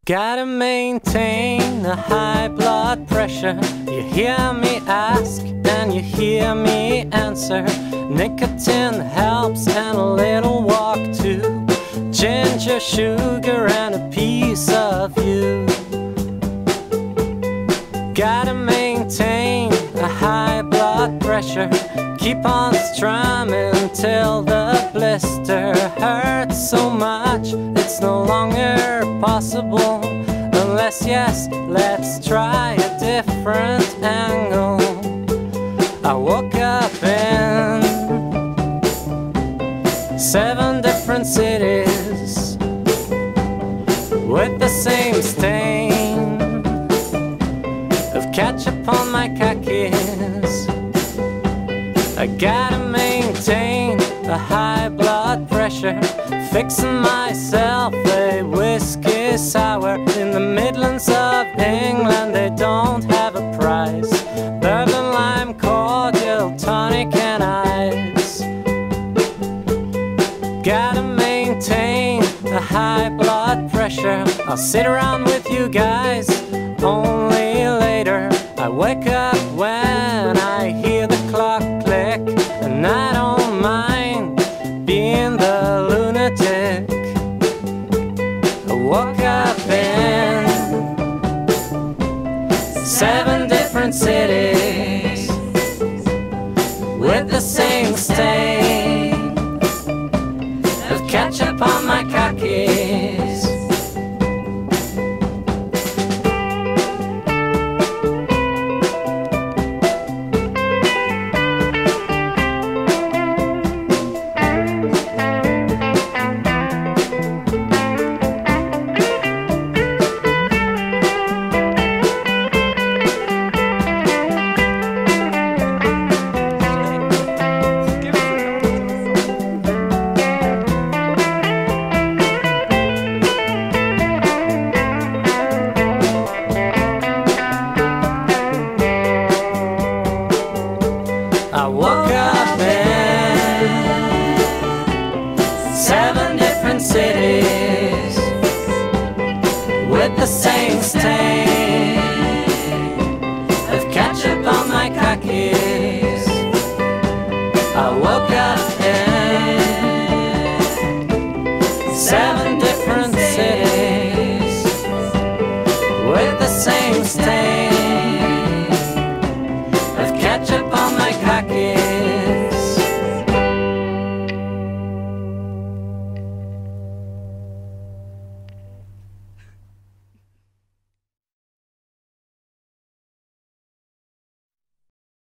Gotta maintain a high blood pressure. You hear me ask and you hear me answer. Nicotine helps and a little walk too. Ginger, sugar and a piece of you. Gotta maintain a high blood pressure. Keep on strumming till the blister hurts so much it's no longer possible. Unless, yes, let's try a different angle. I woke up in 7 different cities with the same stain of ketchup on my khakis. I gotta maintain a high blood pressure, fixing myself a whiskey sour. In the Midlands of England they don't have a price. Bourbon, lime, cordial, tonic and ice. Gotta maintain a high blood pressure. I'll sit around with you guys only later. I wake up when I hear the clock click, and I don't mind being the lunatic. I woke up in 7